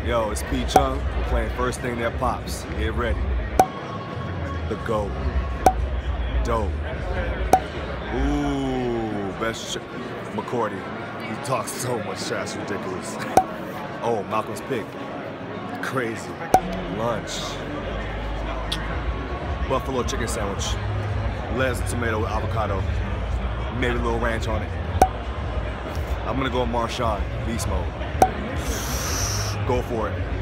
Yo, it's P. Chung. We're playing first thing that pops. Get ready. The GOAT. Dope. Ooh, best McCourty. He talks so much trash, ridiculous. Oh, Malcolm's pick. Crazy. Lunch. Buffalo chicken sandwich. Lettuce and tomato with avocado. Maybe a little ranch on it. I'm gonna go Marshawn, beast mode. Go for it.